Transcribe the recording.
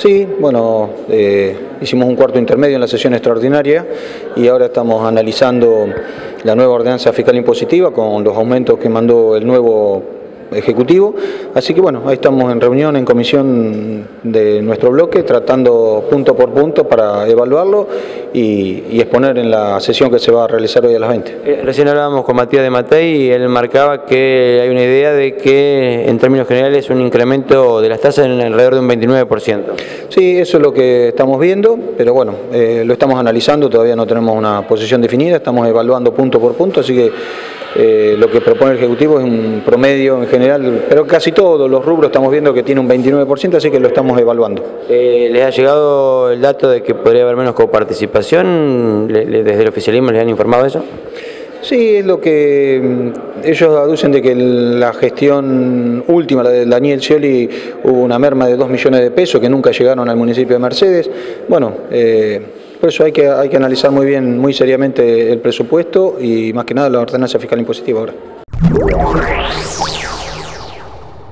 Sí, bueno, hicimos un cuarto intermedio en la sesión extraordinaria y ahora estamos analizando la nueva ordenanza fiscal impositiva con los aumentos que mandó el nuevo Ejecutivo, así que bueno, ahí estamos en reunión, en comisión de nuestro bloque, tratando punto por punto para evaluarlo y exponer en la sesión que se va a realizar hoy a las 20. Recién hablábamos con Matías de Matei y él marcaba que hay una idea de que en términos generales es un incremento de las tasas en alrededor de un 29%. Sí, eso es lo que estamos viendo, pero bueno, lo estamos analizando, todavía no tenemos una posición definida, estamos evaluando punto por punto, así que lo que propone el Ejecutivo es un promedio en general, pero casi todos los rubros estamos viendo que tiene un 29%, así que lo estamos evaluando. ¿Les ha llegado el dato de que podría haber menos coparticipación? ¿Desde el oficialismo les han informado de eso? Sí, es lo que ellos aducen de que la gestión última, la de Daniel Scioli, hubo una merma de 2 millones de pesos que nunca llegaron al municipio de Mercedes. Bueno, por eso hay que analizar muy bien, muy seriamente el presupuesto y más que nada la ordenanza fiscal impositiva ahora.